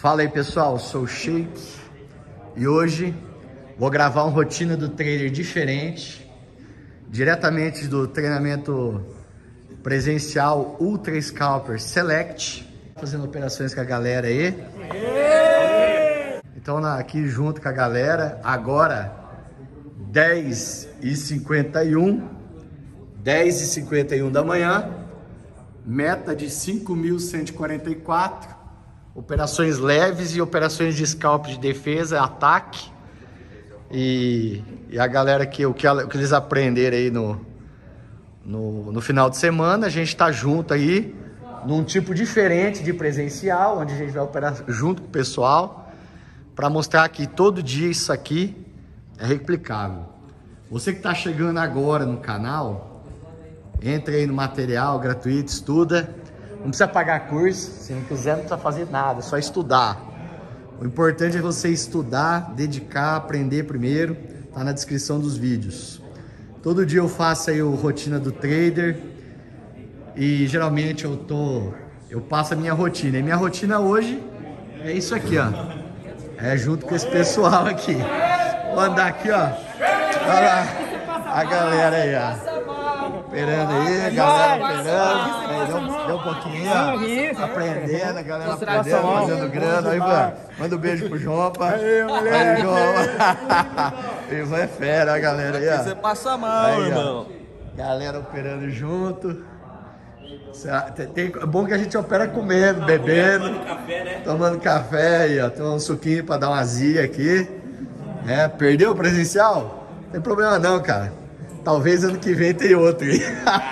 Fala aí pessoal, sou o Sheik e hoje vou gravar uma rotina do trader diferente, diretamente do treinamento presencial Ultra Scalper Select, fazendo operações com a galera aí. Então aqui junto com a galera, agora 10h51 da manhã, meta de 5.144, operações leves e operações de scalp de defesa, ataque. E a galera o que eles aprenderam aí no final de semana, a gente tá junto aí, num tipo diferente de presencial, onde a gente vai operar junto com o pessoal, para mostrar que todo dia isso aqui é replicável. Você que tá chegando agora no canal, entra aí no material gratuito, estuda. Não precisa pagar curso, se não quiser não precisa fazer nada, é só estudar. O importante é você estudar, dedicar, aprender primeiro, tá na descrição dos vídeos. Todo dia eu faço aí o rotina do trader e geralmente eu passo a minha rotina. E minha rotina hoje é isso aqui, ó. É junto com esse pessoal aqui. Vou andar aqui, ó. Olha lá a galera aí, ó. Operando aí, a galera operando. Deu um pouquinho, ó. Aprendendo, a galera aprendendo, fazendo grana. Aí, Ivan, manda um beijo pro Jompa. Aí, João. Ivan é fera, a galera aí, ó. Você passa mal, aí, irmão. Galera operando junto. É bom que a gente opera comendo, bebendo, tomando café aí, ó. Tomando um suquinho pra dar uma azia aqui. Perdeu o presencial? Não tem problema não, cara. Talvez ano que vem tem outro aí.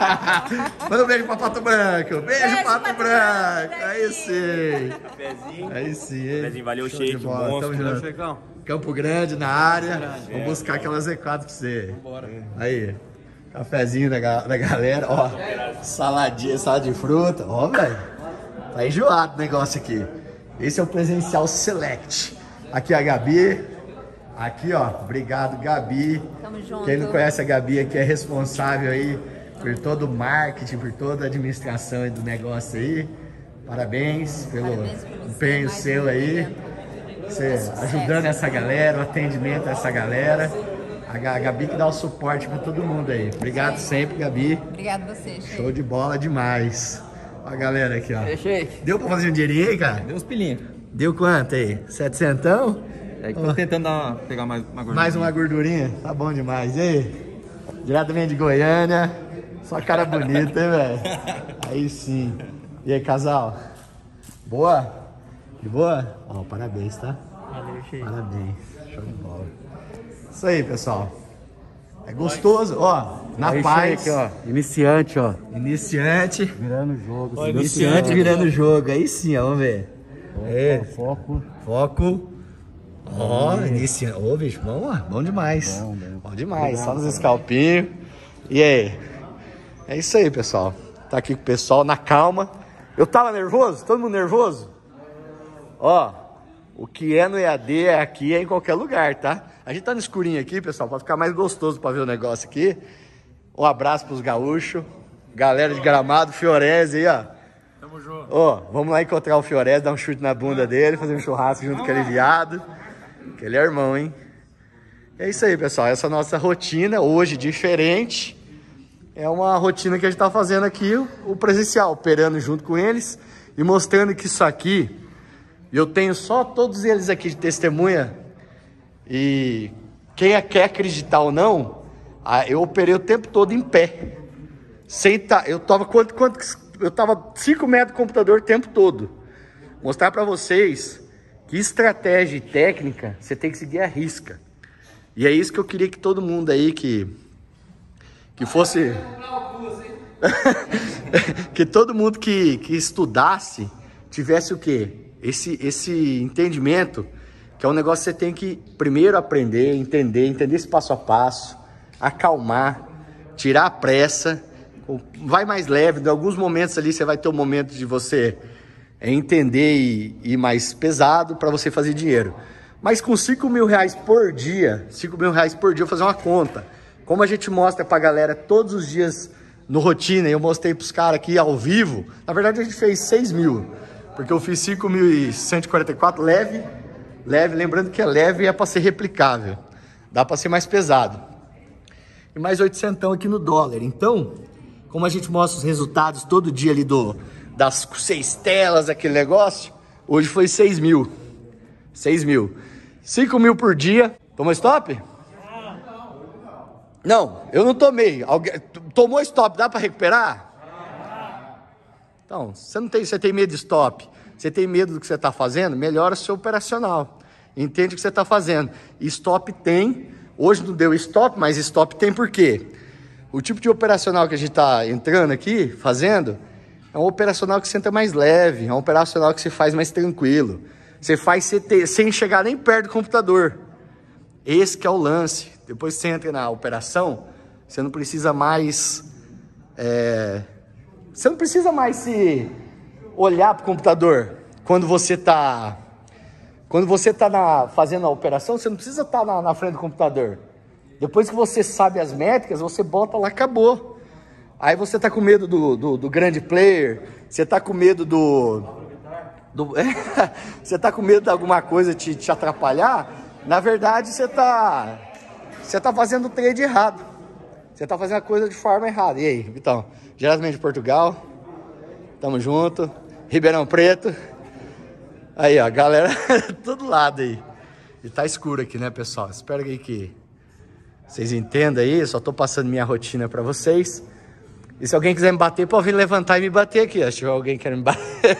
Manda um beijo pra Pato Branco. Beijo, Pato Branco. Aí sim. Cafézinho. Aí sim. Cafézinho, valeu, Sheik. Monstro. Campo Grande na área. Vamos buscar aquelas E4 pra você. Bora. Aí. Cafézinho da galera. Ó. Saladinha, salada de fruta. Ó, velho. Tá enjoado o negócio aqui. Esse é o presencial Select. Aqui a Gabi. Aqui, ó, obrigado, Gabi. Tamo junto. Quem não conhece a Gabi aqui é responsável aí por todo o marketing, por toda a administração aí do negócio aí. Parabéns pelo empenho seu aí. Você ajudando essa galera, o atendimento dessa galera. A Gabi que dá o suporte pra todo mundo aí. Obrigado sempre, Gabi. Obrigado a você, Sheik. Show de bola demais. Ó a galera aqui, ó. É, Sheik. Deu pra fazer um dinheirinho aí, cara? Deu uns pilinhos. Deu quanto aí? 700? É que tô tentando pegar mais uma gordurinha. Mais uma gordurinha? Tá bom demais. E aí? Diretamente de Goiânia. Só cara bonita, hein, velho? Aí sim. E aí, casal? Boa? De boa? Ó, parabéns, tá? Valeu, Sheik. Parabéns. Show de bola. Isso aí, pessoal. É gostoso, ó. Na aí, paz. Sheik, ó. Iniciante, ó. Iniciante. Virando o jogo. Ó, iniciante virando o jogo. Aí sim, ó, vamos ver. Foco. Foco. Ó, iniciante. Ô, bicho, bom demais. Bom demais. Só nos escalpinhos. E aí? É isso aí, pessoal. Tá aqui com o pessoal na calma. Eu tava nervoso? Todo mundo nervoso? Ó, o que é no EAD é aqui, é em qualquer lugar, tá? A gente tá no escurinho aqui, pessoal, pra ficar mais gostoso pra ver o negócio aqui. Um abraço pros gaúchos. Galera de Gramado, Fiorese aí, ó. Tamo junto. Ó, vamos lá encontrar o Fiorese, dar um chute na bunda dele, fazer um churrasco junto com aquele viado. Que ele é irmão, hein? É isso aí, pessoal. Essa é a nossa rotina, hoje diferente. É uma rotina que a gente tá fazendo aqui, o presencial, operando junto com eles e mostrando que isso aqui, eu tenho só todos eles aqui de testemunha. E quem quer acreditar ou não, eu operei o tempo todo em pé. Eu tava eu tava 5 metros do computador o tempo todo. Mostrar pra vocês que estratégia e técnica você tem que seguir à risca. E é isso que eu queria que todo mundo aí que fosse... que todo mundo que estudasse tivesse o quê? Esse entendimento, que é um negócio que você tem que primeiro aprender, entender esse passo a passo, acalmar, tirar a pressa, vai mais leve. Em alguns momentos ali você vai ter um momento de você entender e ir mais pesado para você fazer dinheiro. Mas com R$5.000 por dia, eu vou fazer uma conta. Como a gente mostra pra galera todos os dias no rotina, eu mostrei pros caras aqui ao vivo, na verdade a gente fez 6 mil. Porque eu fiz 5.144 leve, lembrando que é leve e é para ser replicável. Dá para ser mais pesado. E mais 800 aqui no dólar. Então, como a gente mostra os resultados todo dia ali das 6 telas, aquele negócio, hoje foi 6 mil. 6 mil. 5 mil por dia. Tomou stop? Não, eu não tomei. Tomou stop, dá para recuperar? Então, você tem medo de stop, você tem medo do que você está fazendo, melhora o seu operacional. Entende o que você está fazendo. Stop tem, hoje não deu stop, mas stop tem por quê? O tipo de operacional que a gente está entrando aqui, fazendo, é um operacional que você entra mais leve, é um operacional que você faz mais tranquilo. Você faz sem chegar nem perto do computador. Esse que é o lance. Depois que você entra na operação, você não precisa mais... Você não precisa mais se olhar para o computador. Quando você está fazendo a operação, você não precisa estar na frente do computador. Depois que você sabe as métricas, você bota lá, acabou. Aí você está com medo do grande player, você está com medo você está com medo de alguma coisa te atrapalhar. Na verdade, você tá fazendo o trade errado. Você está fazendo a coisa de forma errada. E aí, Vitão? Diretamente de Portugal. Tamo junto. Ribeirão Preto. Aí, ó, galera, todo lado aí. E tá escuro aqui, né, pessoal? Espero aí que vocês entendam aí. Só tô passando minha rotina pra vocês. E se alguém quiser me bater, pode vir levantar e me bater aqui, ó. Se tiver alguém querendo me bater.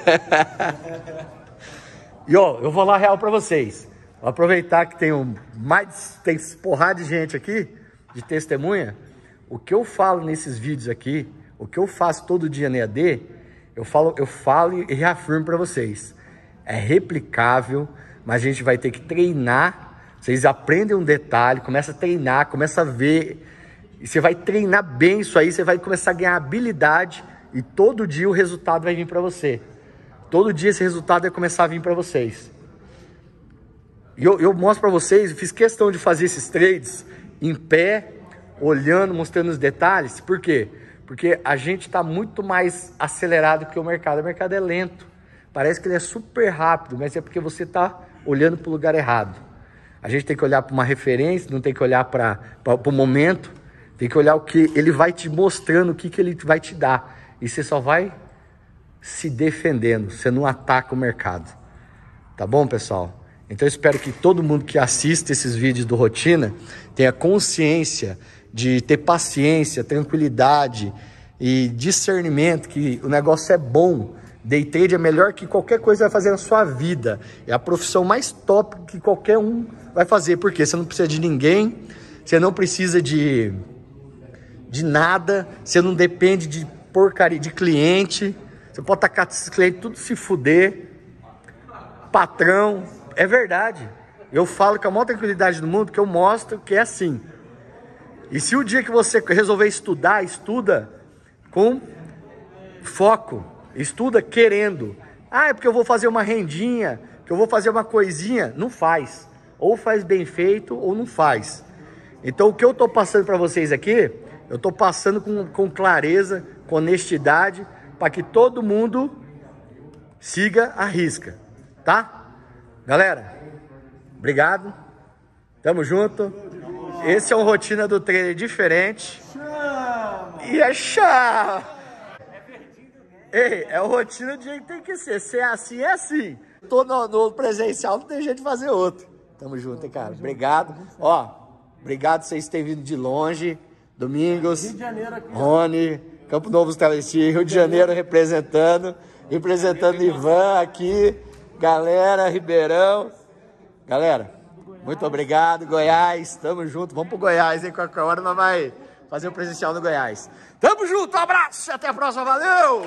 E, ó, eu vou lá real pra vocês. Vou aproveitar que tem porrada de gente aqui, de testemunha. O que eu falo nesses vídeos aqui, o que eu faço todo dia na EAD, eu falo e reafirmo para vocês. É replicável, mas a gente vai ter que treinar. Vocês aprendem um detalhe, começa a treinar, começa a ver. E você vai treinar bem isso aí, você vai começar a ganhar habilidade e todo dia o resultado vai vir para você. Todo dia esse resultado vai começar a vir para vocês. E eu mostro para vocês, eu fiz questão de fazer esses trades em pé, olhando, mostrando os detalhes. Por quê? Porque a gente está muito mais acelerado que o mercado. O mercado é lento. Parece que ele é super rápido, mas é porque você está olhando para o lugar errado. A gente tem que olhar para uma referência, não tem que olhar para o momento. Tem que olhar o que ele vai te mostrando, o que ele vai te dar. E você só vai se defendendo. Você não ataca o mercado. Tá bom, pessoal? Então eu espero que todo mundo que assiste esses vídeos do Rotina tenha consciência de ter paciência, tranquilidade e discernimento, que o negócio é bom. Day trade é melhor que qualquer coisa que vai fazer na sua vida. É a profissão mais top que qualquer um vai fazer. Por quê? Você não precisa de ninguém, você não precisa de nada, você não depende de porcaria de cliente. Você pode tacar esses clientes tudo se fuder. Patrão, é verdade. Eu falo com a maior tranquilidade do mundo, que eu mostro que é assim. E se o dia que você resolver estudar, estuda com foco, estuda querendo. Ah, é porque eu vou fazer uma rendinha, que eu vou fazer uma coisinha. Não faz. Ou faz bem feito ou não faz. Então o que eu tô passando para vocês aqui, eu tô passando com clareza, com honestidade, para que todo mundo siga a risca, tá? Galera, obrigado. Tamo junto. Esse é um Rotina do Trader diferente. E é chá. Ei, é o Rotina do jeito que tem que ser. Se é assim, é assim. Tô no presencial, não tem jeito de fazer outro. Tamo junto, hein, cara. Obrigado. Ó, obrigado por vocês terem vindo de longe. Domingos, Rio de Janeiro aqui, Rony, Campo Novo, Travesti, Rio de Janeiro representando Ivan aqui. Galera, Ribeirão. Galera, muito obrigado, Goiás. Tamo junto. Vamos pro Goiás, hein? Qualquer hora nós vai fazer o presencial no Goiás. Tamo junto, um abraço. Até a próxima. Valeu!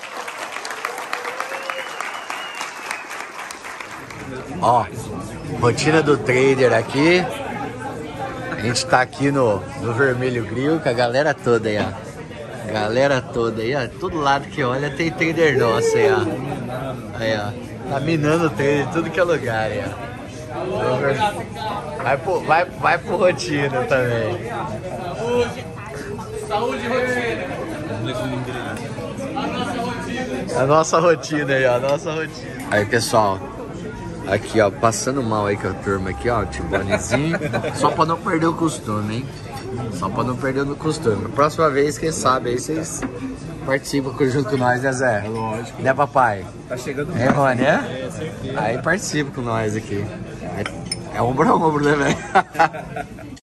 Ó, Rotina do Trader aqui. A gente tá aqui no Vermelho Grill com a galera toda aí, ó. Galera toda aí, ó. Todo lado que olha tem trader nosso aí, ó. Aí, ó. Tá minando o trader em tudo que é lugar aí, ó. Vai pro Rotina também. Saúde, Rotina. A nossa rotina. A nossa rotina aí, ó, a nossa rotina. Aí, pessoal, aqui, ó, passando mal aí com a turma aqui, ó, Tibonezinho, só pra não perder o costume, hein? Só pra não perder o costume. Próxima vez, quem sabe, aí vocês participam junto com nós, né, Zé? É lógico. Né, papai? Tá chegando É, Rony, é? Aí participa com nós aqui. É ombro a ombro, né, velho?